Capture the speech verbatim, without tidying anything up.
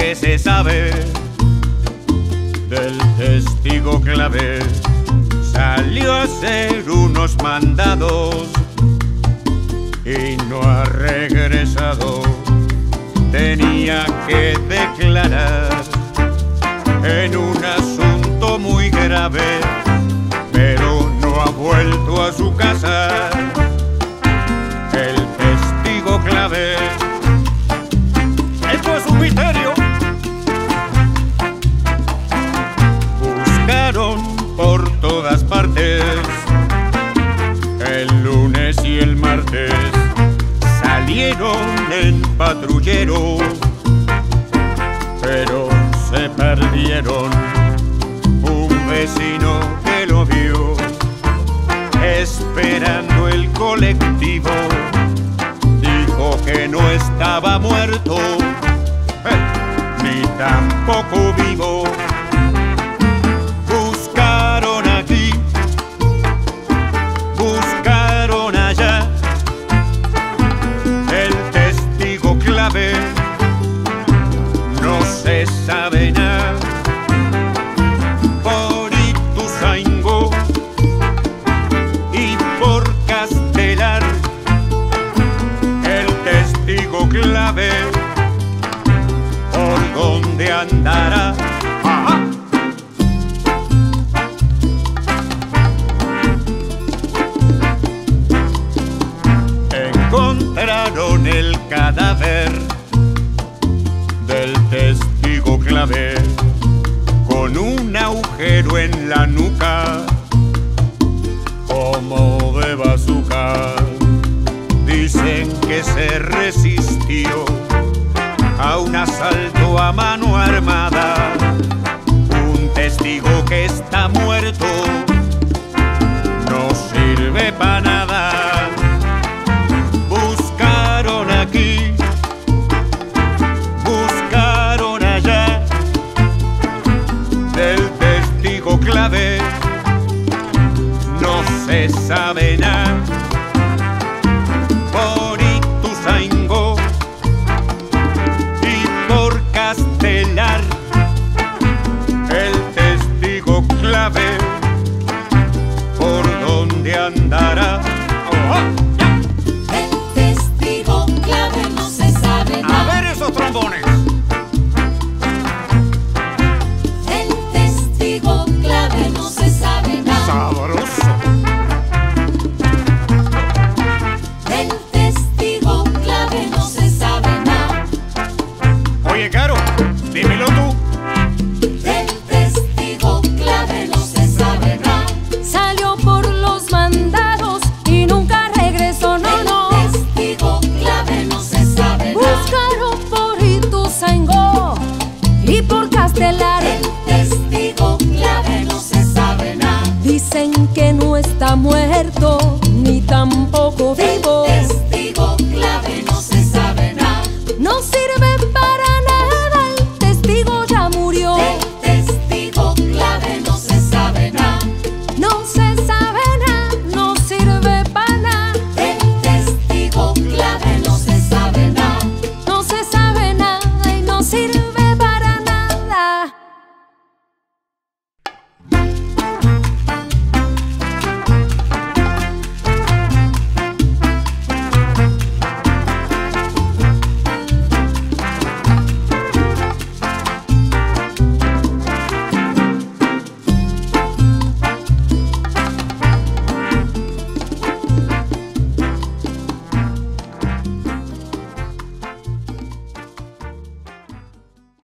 que se sabe del testigo clave. Salió a hacer unos mandados y no ha regresado. Tenía que declarar en un asunto muy grave, pero no ha vuelto a su casa. El testigo clave, esto es un misterio. Buscaron por todas partes el lunes y el martes, salieron en patrullero, pero se perdieron. Un vecino que lo vio esperando el colectivo dijo que no estaba muerto, eh, ni tampoco vivo. Buscaron aquí, buscaron allá, el testigo clave no se sabe nada. Por Ituzaingó y por Castelar, el testigo clave, ¿por dónde andará? ¡Ajá! Encontraron el cadáver del testigo clave con un agujero en la nuca como de bazooka. Dicen que se resistió a un asalto a mano armada. Un testigo que está muerto no sirve para nada. Buscaron aquí, buscaron allá, del testigo clave no se sabe nada. Por Ituzaingó y por Castelar, el testigo clave, ¿por dónde andará? ¡Oh! El testigo clave no se sabe nada. A ver esos trombones. El testigo clave no se sabe nada. Sabroso. El testigo clave no se sabe nada. Oye, Caro, dímelo tú. El testigo clave no se sabe nada. Salió por los mandados y nunca regresó, no, no. El testigo clave no se sabe nada. Buscaron por Ituzaingó y por Castelar, El testigo clave no se sabe nada. dicen que no está muerto,